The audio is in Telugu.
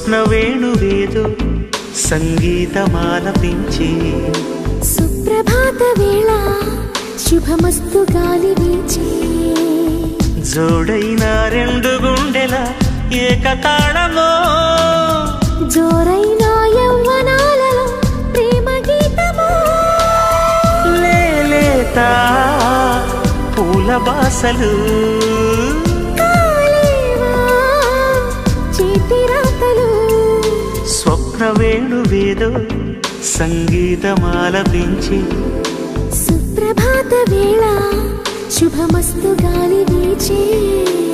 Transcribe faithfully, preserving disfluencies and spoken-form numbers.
స్వప్న వేణువేదో సంగీతమాలపించి సుప్రభాత వేళ శుభమస్తు గాలి వీచి జోడైన రెండు గుండెల ఏకతాళమో జోరైన యవ్వనాలలో ప్రేమ గీతమో లేలేత పూల బాసలు కాలేవా చేతి రాతలు స్వప్న వేణువేదో సంగీతమాలపించి సుప్రభాత వేళ శుభమస్తు గాలి వీచి